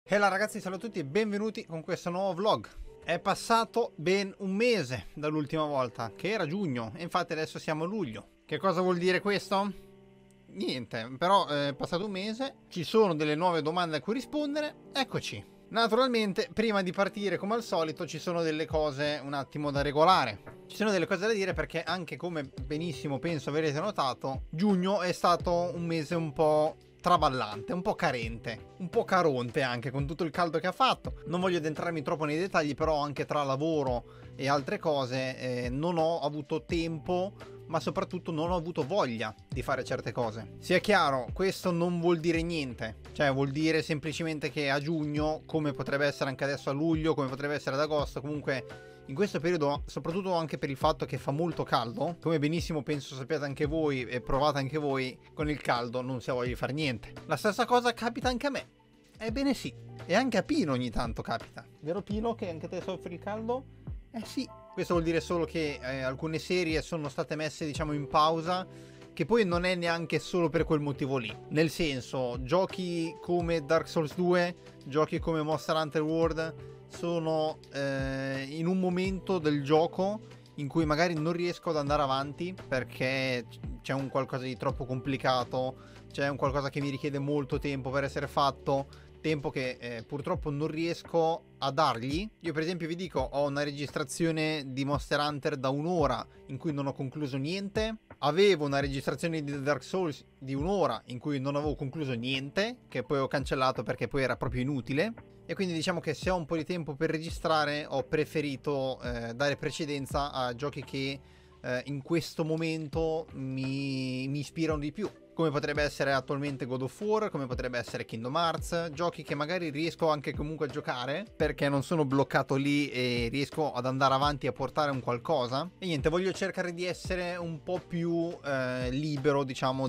E là ragazzi, salve a tutti e benvenuti con questo nuovo vlog. È passato ben un mese dall'ultima volta, che era giugno, e infatti adesso siamo a luglio. Che cosa vuol dire questo? Niente, però è passato un mese, ci sono delle nuove domande a cui rispondere, eccoci. Naturalmente, prima di partire come al solito ci sono delle cose un attimo da regolare. Ci sono delle cose da dire perché anche come benissimo penso avrete notato, giugno è stato un mese un po' traballante, un po' carente, un po' caronte anche con tutto il caldo che ha fatto. Non voglio addentrarmi troppo nei dettagli, però anche tra lavoro e altre cose non ho avuto tempo, ma soprattutto non ho avuto voglia di fare certe cose. Sia chiaro, questo non vuol dire niente, cioè vuol dire semplicemente che a giugno, come potrebbe essere anche adesso a luglio, come potrebbe essere ad agosto, comunque in questo periodo, soprattutto anche per il fatto che fa molto caldo, come benissimo penso sappiate anche voi e provate anche voi, con il caldo non si ha voglia di fare niente. La stessa cosa capita anche a me. Ebbene sì, e anche a Pino ogni tanto capita. Vero Pino che anche te soffri il caldo? Eh sì. Questo vuol dire solo che alcune serie sono state messe diciamo in pausa, che poi non è neanche solo per quel motivo lì. Nel senso, giochi come Dark Souls 2, giochi come Monster Hunter World sono in un momento del gioco in cui magari non riesco ad andare avanti perché c'è un qualcosa di troppo complicato, c'è un qualcosa che mi richiede molto tempo per essere fatto, tempo che purtroppo non riesco a dargli. Io per esempio vi dico, ho una registrazione di Monster Hunter da un'ora in cui non ho concluso niente, avevo una registrazione di Dark Souls di un'ora in cui non avevo concluso niente, che poi ho cancellato perché poi era proprio inutile. E quindi diciamo che se ho un po' di tempo per registrare ho preferito dare precedenza a giochi che in questo momento mi ispirano di più, come potrebbe essere attualmente God of War, come potrebbe essere Kingdom Hearts, giochi che magari riesco anche comunque a giocare perché non sono bloccato lì e riesco ad andare avanti a portare un qualcosa. E niente, voglio cercare di essere un po' più libero diciamo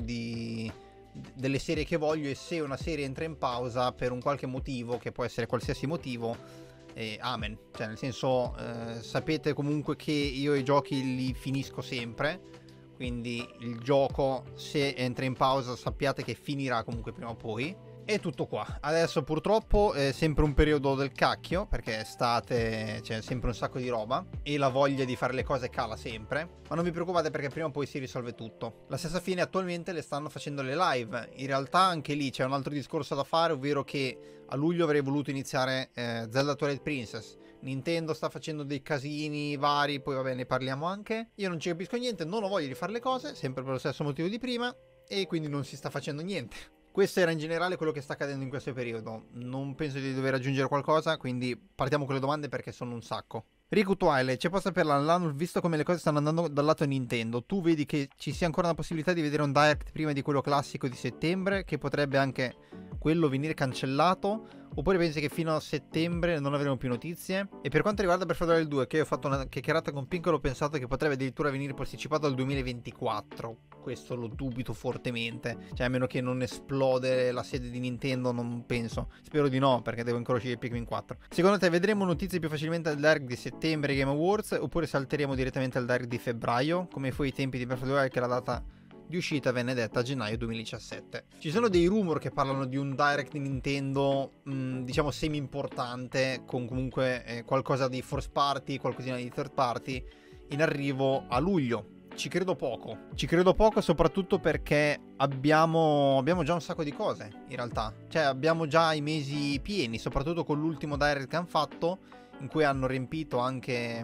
delle serie che voglio, e se una serie entra in pausa per un qualche motivo, che può essere qualsiasi motivo, amen, cioè nel senso sapete comunque che io i giochi li finisco sempre, quindi il gioco se entra in pausa sappiate che finirà comunque prima o poi. E tutto qua. Adesso purtroppo è sempre un periodo del cacchio, perché è estate, c'è sempre un sacco di roba e la voglia di fare le cose cala sempre, ma non vi preoccupate perché prima o poi si risolve tutto. La stessa fine attualmente le stanno facendo le live, in realtà anche lì c'è un altro discorso da fare, ovvero che a luglio avrei voluto iniziare Zelda Twilight Princess. Nintendo sta facendo dei casini vari, poi vabbè ne parliamo anche. Io non ci capisco niente, non ho voglia di fare le cose, sempre per lo stesso motivo di prima, e quindi non si sta facendo niente. Questo era in generale quello che sta accadendo in questo periodo. Non penso di dover aggiungere qualcosa, quindi partiamo con le domande perché sono un sacco. Riku Twilight, c'è posta per l'anno, visto come le cose stanno andando dal lato Nintendo, tu vedi che ci sia ancora una possibilità di vedere un Direct prima di quello classico di settembre, che potrebbe anche quello venire cancellato, oppure pensi che fino a settembre non avremo più notizie? E per quanto riguarda Breath of the Wild 2, che ho fatto una chiacchierata con Piccolo, ho pensato che potrebbe addirittura venire posticipato al 2024. Questo lo dubito fortemente, cioè a meno che non esplode la sede di Nintendo, non penso. Spero di no, perché devo ancora uscire Pikmin 4. Secondo te vedremo notizie più facilmente al Direct di settembre Game Awards, oppure salteremo direttamente al Direct di febbraio, come fu ai tempi di Breath of the Wild, che la data di uscita venne detta a gennaio 2017. Ci sono dei rumor che parlano di un Direct di Nintendo diciamo semi importante, con comunque qualcosa di first party, qualcosina di third party in arrivo a luglio. Ci credo poco soprattutto perché abbiamo già un sacco di cose in realtà, cioè abbiamo già i mesi pieni, soprattutto con l'ultimo Direct che hanno fatto, in cui hanno riempito anche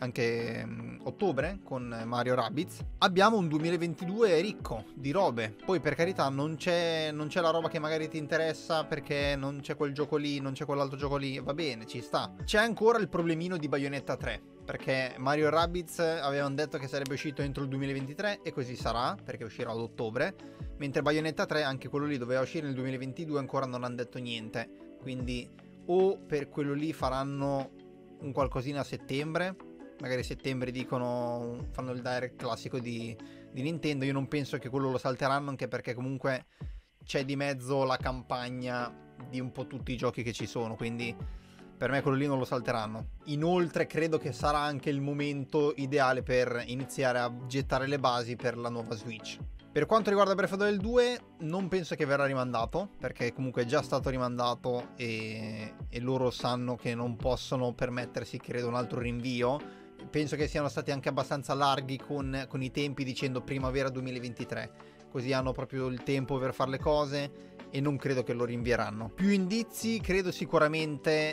ottobre con Mario Rabbids. Abbiamo un 2022 ricco di robe. Poi per carità non c'è la roba che magari ti interessa perché non c'è quel gioco lì, non c'è quell'altro gioco lì, va bene, ci sta. C'è ancora il problemino di Bayonetta 3, perché Mario Rabbids avevano detto che sarebbe uscito entro il 2023 e così sarà, perché uscirà ad ottobre, mentre Bayonetta 3, anche quello lì doveva uscire nel 2022, ancora non hanno detto niente. Quindi o per quello lì faranno un qualcosina a settembre, magari a settembre dicono, fanno il Direct classico di Nintendo. Io non penso che quello lo salteranno, anche perché comunque c'è di mezzo la campagna di un po' tutti i giochi che ci sono, quindi per me quello lì non lo salteranno. Inoltre credo che sarà anche il momento ideale per iniziare a gettare le basi per la nuova Switch, Per quanto riguarda Breath of the Wild 2, non penso che verrà rimandato, perché comunque è già stato rimandato e loro sanno che non possono permettersi, credo, un altro rinvio. Penso che siano stati anche abbastanza larghi con i tempi, dicendo primavera 2023, così hanno proprio il tempo per fare le cose e non credo che lo rinvieranno. Più indizi, credo sicuramente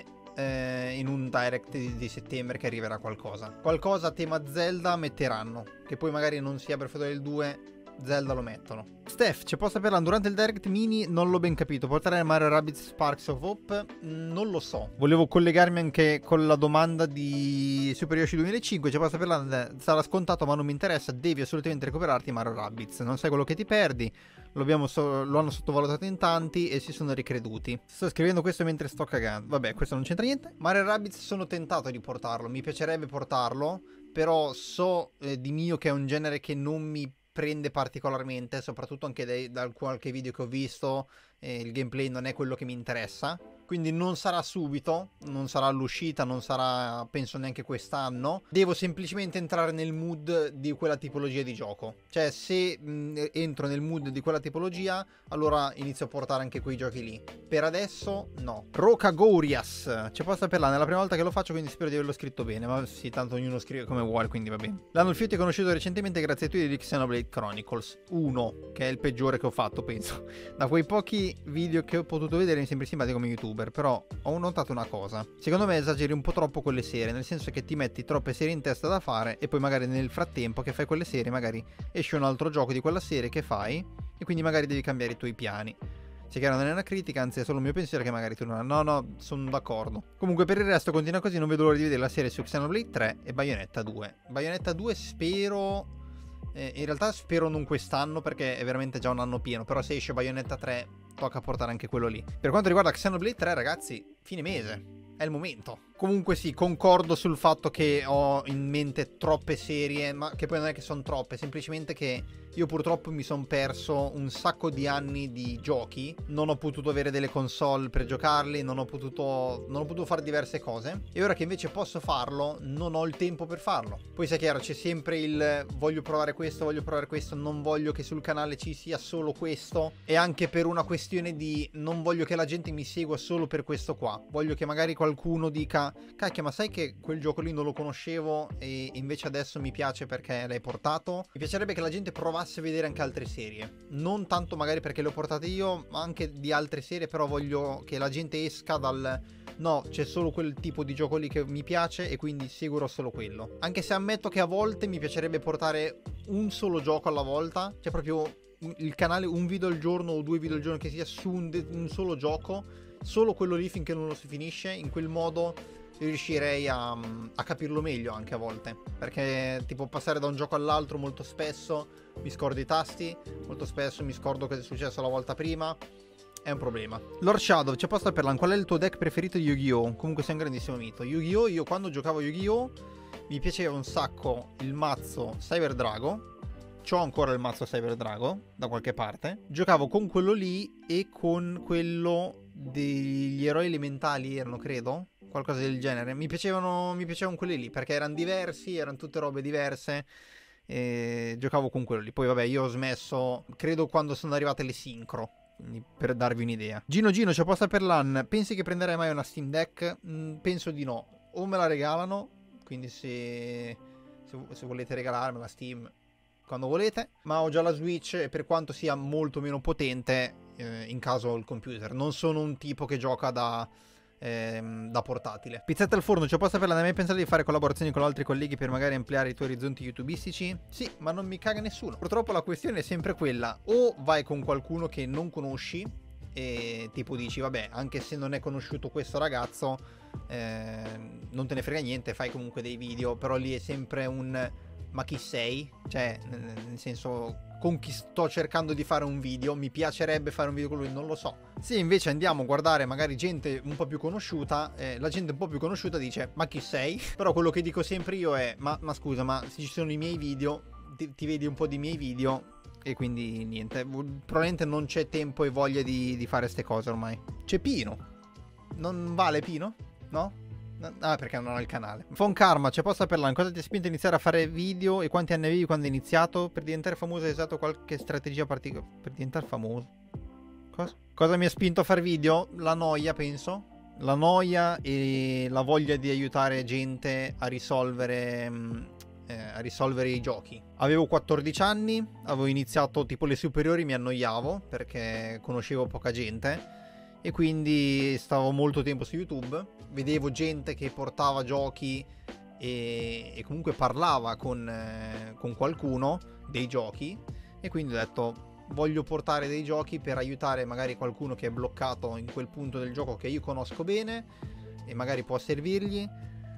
in un direct di settembre che arriverà qualcosa a tema Zelda metteranno, che poi magari non sia Breath of the Wild 2, Zelda lo mettono. Steph, c'è posta per durante il direct mini, non l'ho ben capito, portare Mario Rabbids Sparks of Hope? Non lo so. Volevo collegarmi anche con la domanda di Super Yoshi 2005, c'è posta per sarà scontato ma non mi interessa, devi assolutamente recuperarti Mario Rabbids, non sai quello che ti perdi, lo hanno sottovalutato in tanti e si sono ricreduti. Sto scrivendo questo mentre sto cagando, vabbè, questo non c'entra niente. Mario Rabbids sono tentato di portarlo, mi piacerebbe portarlo, però so di mio che è un genere che non mi prende particolarmente, soprattutto anche da qualche video che ho visto, il gameplay non è quello che mi interessa, quindi non sarà subito, non sarà all'uscita, non sarà penso neanche quest'anno. Devo semplicemente entrare nel mood di quella tipologia di gioco, cioè se entro nel mood di quella tipologia allora inizio a portare anche quei giochi lì. Per adesso no. Roca Gorias, c'è posta per nella prima volta che lo faccio, quindi spero di averlo scritto bene, ma sì, tanto ognuno scrive come vuole, quindi va bene. L'hanno il fiuto conosciuto recentemente grazie ai tweet di Xenoblade Chronicles 1, che è il peggiore che ho fatto, penso. Da quei pochi video che ho potuto vedere mi sembri simpatico come youtuber, però ho notato una cosa. Secondo me esageri un po' troppo con le serie, nel senso che ti metti troppe serie in testa da fare e poi magari nel frattempo che fai quelle serie magari esce un altro gioco di quella serie che fai e quindi magari devi cambiare i tuoi piani. Se chiaro non è una critica, anzi è solo il mio pensiero che magari tu non... No, sono d'accordo. Comunque per il resto continua così, non vedo l'ora di vedere la serie su Xenoblade 3 e Bayonetta 2. Bayonetta 2 spero... in realtà spero non quest'anno perché è veramente già un anno pieno, però se esce Bayonetta 3 tocca portare anche quello lì. Per quanto riguarda Xenoblade 3 ragazzi, fine mese, è il momento. Comunque sì, concordo sul fatto che ho in mente troppe serie, ma che poi non è che sono troppe, semplicemente che io purtroppo mi sono perso un sacco di anni di giochi, non ho potuto avere delle console per giocarli, non ho potuto fare diverse cose, e ora che invece posso farlo, non ho il tempo per farlo. Poi sia chiaro, c'è sempre il voglio provare questo, non voglio che sul canale ci sia solo questo, e anche per una questione di non voglio che la gente mi segua solo per questo qua, voglio che magari qualcuno dica cacchio, ma sai che quel gioco lì non lo conoscevo e invece adesso mi piace perché l'hai portato? Mi piacerebbe che la gente provasse a vedere anche altre serie, non tanto magari perché le ho portate io, ma anche di altre serie, però voglio che la gente esca dal no, c'è solo quel tipo di gioco lì che mi piace e quindi seguirò solo quello. Anche se ammetto che a volte mi piacerebbe portare un solo gioco alla volta, cioè proprio il canale un video al giorno o 2 video al giorno che sia su un solo gioco, solo quello lì finché non lo si finisce. In quel modo riuscirei a capirlo meglio anche a volte, perché tipo passare da un gioco all'altro molto spesso mi scordo i tasti, molto spesso mi scordo cosa è successo la volta prima, è un problema. Lord Shadow, c'è posta per qual è il tuo deck preferito di Yu-Gi-Oh? Comunque sei un grandissimo mito. Yu-Gi-Oh, io quando giocavo Yu-Gi-Oh mi piaceva un sacco il mazzo Cyber Drago. C'ho ancora il mazzo Cyber Drago da qualche parte. Giocavo con quello lì e con quello degli eroi elementali erano, credo, qualcosa del genere. Mi piacevano quelli lì perché erano diversi, erano tutte robe diverse e giocavo con quello lì. Poi vabbè, io ho smesso credo quando sono arrivate le sincro, quindi per darvi un'idea. Gino c'è posta per l'AN, pensi che prenderai mai una Steam Deck? Penso di no, o me la regalano, quindi se volete regalarmi la Steam quando volete, ma ho già la Switch e per quanto sia molto meno potente in caso ho il computer, non sono un tipo che gioca da portatile. Pizzetta al forno, c'è posta per l'anime, hai pensato di fare collaborazioni con altri colleghi per magari ampliare i tuoi orizzonti youtubistici? Sì, ma non mi caga nessuno. Purtroppo la questione è sempre quella, o vai con qualcuno che non conosci e tipo dici vabbè, anche se non è conosciuto questo ragazzo non te ne frega niente, fai comunque dei video, però lì è sempre un ma chi sei? Cioè, nel senso, con chi sto cercando di fare un video? Mi piacerebbe fare un video con lui, non lo so. Se invece andiamo a guardare magari gente un po' più conosciuta, la gente un po' più conosciuta dice ma chi sei? Però quello che dico sempre io è ma scusa, ma se ci sono i miei video, ti vedi un po' di miei video e quindi niente. Probabilmente non c'è tempo e voglia di fare ste cose ormai. C'è Pino. Non vale Pino? No? Ah, perché non ho il canale. Von Karma, c'è posta per l'anno. Cosa ti ha spinto a iniziare a fare video e quanti anni avevi quando hai iniziato? Per diventare famoso hai usato qualche strategia particolare? Per diventare famoso? Cosa mi ha spinto a fare video? La noia, penso. La noia e la voglia di aiutare gente a risolvere i giochi. Avevo 14 anni, avevo iniziato tipo le superiori, mi annoiavo perché conoscevo poca gente e quindi stavo molto tempo su YouTube, vedevo gente che portava giochi e comunque parlava con qualcuno dei giochi e quindi ho detto voglio portare dei giochi per aiutare magari qualcuno che è bloccato in quel punto del gioco che io conosco bene e magari può servirgli.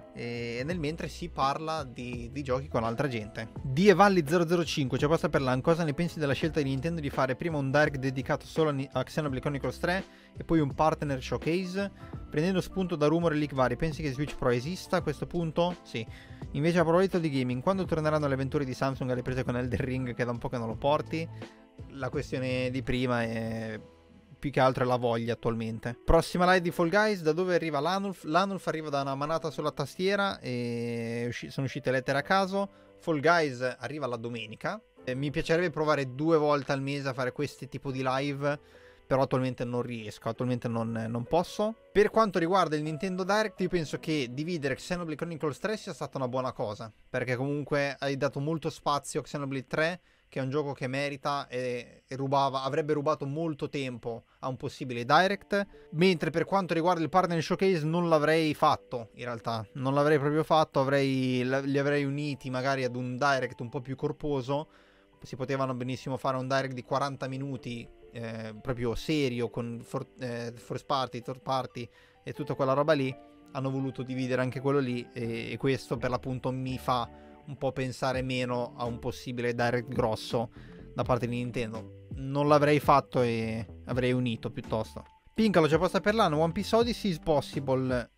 E nel mentre si parla di giochi con altra gente. Dievalli005 c'è posta per l'an. Cosa ne pensi della scelta di Nintendo di fare prima un direct dedicato solo a Xenoblade Chronicles 3 e poi un partner showcase? Prendendo spunto da rumore e leak vari, pensi che Switch Pro esista a questo punto? Sì. Invece a proposito di gaming, quando torneranno le avventure di Samsung alle prese con Elden Ring che da un po' che non lo porti? La questione di prima è più che altro è la voglia attualmente. Prossima live di Fall Guys, da dove arriva l'Anulf? L'Anulf arriva da una manata sulla tastiera e sono uscite lettere a caso. Fall Guys arriva la domenica. Mi piacerebbe provare 2 volte al mese a fare questi tipo di live, però attualmente non riesco, attualmente non posso. Per quanto riguarda il Nintendo Direct, io penso che dividere Xenoblade Chronicles 3 sia stata una buona cosa, perché comunque hai dato molto spazio a Xenoblade 3, che è un gioco che merita e avrebbe rubato molto tempo a un possibile Direct, mentre per quanto riguarda il Partner Showcase non l'avrei fatto, in realtà non l'avrei proprio fatto, li avrei uniti magari ad un Direct un po' più corposo. Si potevano benissimo fare un Direct di 40 minuti proprio serio con first party, third party e tutta quella roba lì. Hanno voluto dividere anche quello lì e questo per l'appunto mi fa un po' pensare meno a un possibile Direct grosso da parte di Nintendo. Non l'avrei fatto e avrei unito piuttosto. Pincalo, c'è posta per l'anno. One Piece Odyssey is possible.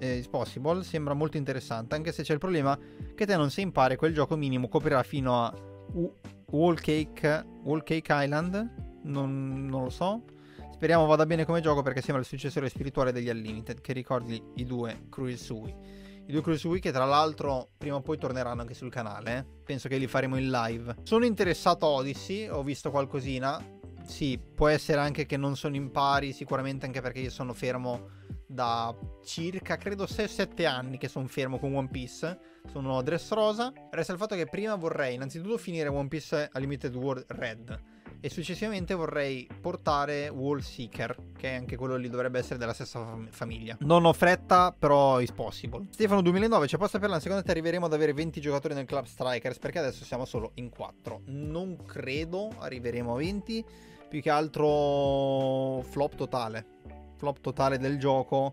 Sembra molto interessante, anche se c'è il problema che te non sei in pari, quel gioco minimo coprirà fino a Wall Cake Island. Non lo so. Speriamo vada bene come gioco perché sembra il successore spirituale degli Unlimited, che ricordi i 2 Cruisui. I 2 Cruisui che tra l'altro prima o poi torneranno anche sul canale. Penso che li faremo in live. Sono interessato a Odyssey, ho visto qualcosina. Sì, può essere anche che non sono in pari, sicuramente anche perché io sono fermo da circa, credo 6-7 anni che sono fermo con One Piece. Sono Dressrosa. Resta il fatto che prima vorrei innanzitutto finire One Piece Unlimited World Red e successivamente vorrei portare Wall Seeker, che anche quello lì dovrebbe essere della stessa famiglia. Non ho fretta, però is possible. Stefano 2009, c'è posta per l'anno. Secondo te arriveremo ad avere 20 giocatori nel Club Strikers? Perché adesso siamo solo in 4. Non credo arriveremo a 20. Più che altro flop totale del gioco.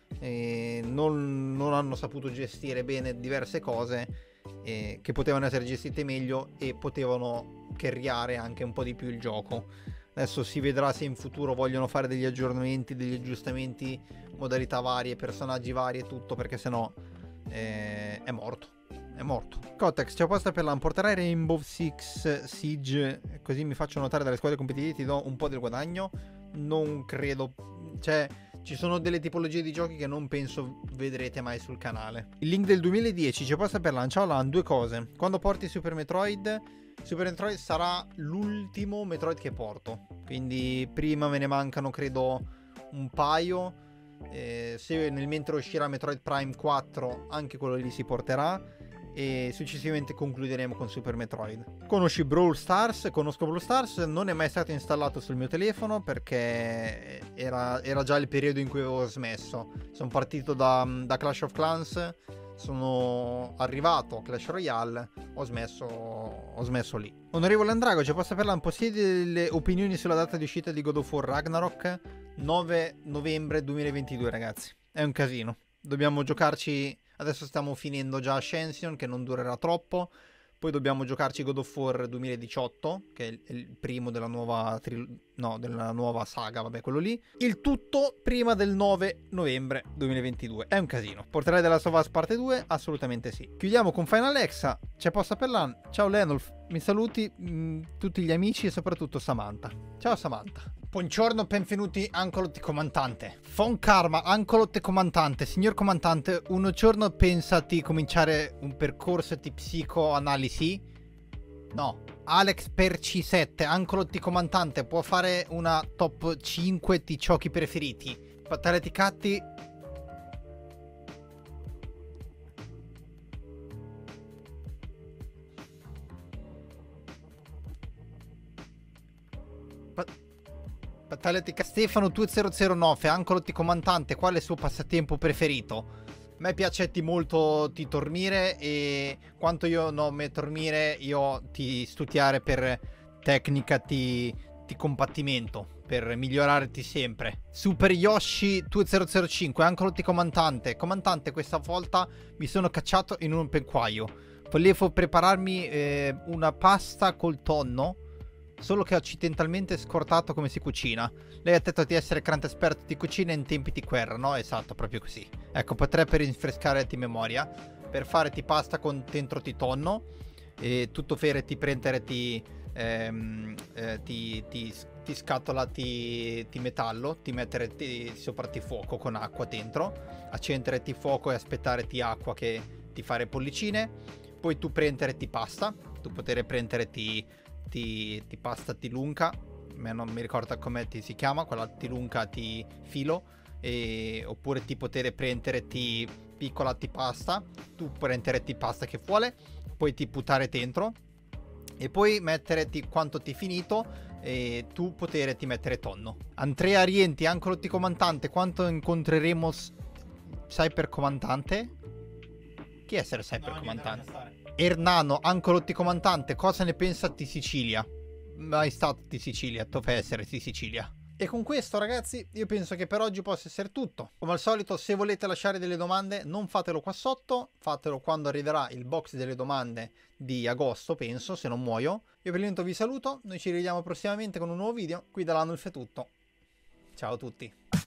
Non hanno saputo gestire bene diverse cose che potevano essere gestite meglio e potevano carriare anche un po' di più il gioco. Adesso si vedrà se in futuro vogliono fare degli aggiornamenti, degli aggiustamenti, modalità varie, personaggi vari e tutto, perché sennò è morto. Kotex, c'è posta per l'an. Porterai Rainbow Six Siege così mi faccio notare dalle squadre competitive, ti do un po' del guadagno? Non credo. Cioè, ci sono delle tipologie di giochi che non penso vedrete mai sul canale. Il link del 2010, c'è posta per l'an. Ciao Lan, 2 cose. Quando porti Super Metroid sarà l'ultimo Metroid che porto, quindi prima me ne mancano credo un paio. Se nel mentre uscirà Metroid Prime 4 anche quello lì si porterà e successivamente concluderemo con Super Metroid. Conosci Brawl Stars? Conosco Brawl Stars, non è mai stato installato sul mio telefono perché era già il periodo in cui avevo smesso. Sono partito da Clash of Clans, sono arrivato a Clash Royale, ho smesso lì. Onorevole Andrago, c'è posta per l'an. Possiedi delle opinioni sulla data di uscita di God of War Ragnarok? 9 novembre 2022 ragazzi, è un casino, dobbiamo giocarci. Adesso stiamo finendo già Ascension, che non durerà troppo. Poi dobbiamo giocarci God of War 2018, che è il primo della nuova saga, vabbè, quello lì. Il tutto prima del 9 novembre 2022. È un casino. Porterai della Last of Us parte 2? Assolutamente sì. Chiudiamo con Final Exa. C'è posta per l'an. Ciao Lenolf, mi saluti tutti gli amici e soprattutto Samantha. Ciao Samantha. Buongiorno, benvenuti Ancolotti comandante. Von Karma, Ancolotti comandante. Signor comandante, un giorno pensa di cominciare un percorso di psicoanalisi? No. Alex per C7, Ancolotti comandante, può fare una top 5 di giochi preferiti. Battaglia di Catti. Battaglia di Stefano 2009, Ancolotti comandante, qual è il suo passatempo preferito? A me piace molto di dormire e quanto io non mi dormire io ti studiare per tecnica di combattimento, per migliorarti sempre. Super Yoshi 2005, Ancolotti comandante, questa volta mi sono cacciato in un penquaio. Volevo prepararmi una pasta col tonno, solo che ho accidentalmente scordato come si cucina. Lei ha detto di essere grande esperto di cucina in tempi di guerra, no? Esatto, proprio così. Ecco, potrebbe rinfrescare di memoria. Per fare di pasta con dentro di tonno e tutto fare di prendere di scatola di metallo, di mettere sopra di fuoco con acqua dentro, accendere di fuoco e aspettare di acqua che di fare bollicine. Poi tu prendere di pasta, tu poter prendere di pasta di lunga, non mi ricordo come si chiama, quella di lunga di filo, oppure ti poter prendere di piccola di pasta, tu prendere di pasta che vuole, poi ti buttare dentro e poi mettere quanto ti finito e tu poter ti mettere tonno. Andrea Rienti, Ancolotti comandante, quanto incontreremo Cyber comandante? Chi è essere Cyber comandante? Ernano, Ancolotti comandante, cosa ne pensa di Sicilia? Mai stato di Sicilia, dove essere di Sicilia? E con questo, ragazzi, io penso che per oggi possa essere tutto. Come al solito, se volete lasciare delle domande, non fatelo qua sotto, fatelo quando arriverà il box delle domande di agosto, penso, se non muoio. Io per il momento vi saluto, noi ci rivediamo prossimamente con un nuovo video. Qui da Lanulf è tutto. Ciao a tutti.